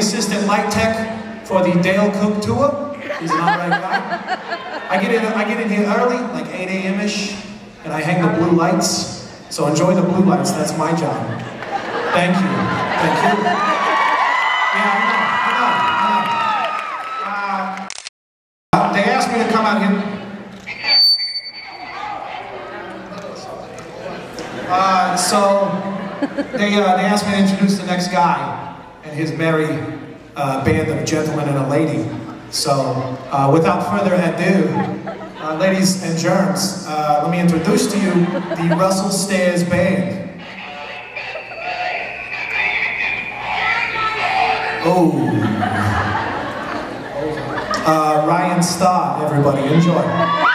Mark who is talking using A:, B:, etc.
A: assistant light tech for the Dale Cook tour. He's an alright guy. I get in here early, like 8 a.m.-ish, and I hang the blue lights. So enjoy the blue lights, that's my job. Thank you. Thank you. Yeah, I know. They asked me to come out here. They asked me to introduce the next guy and his merry band of gentlemen and a lady. So, without further ado, ladies and germs, let me introduce to you the Russell Stairs Band. Oh. Ryan Starr, everybody, enjoy.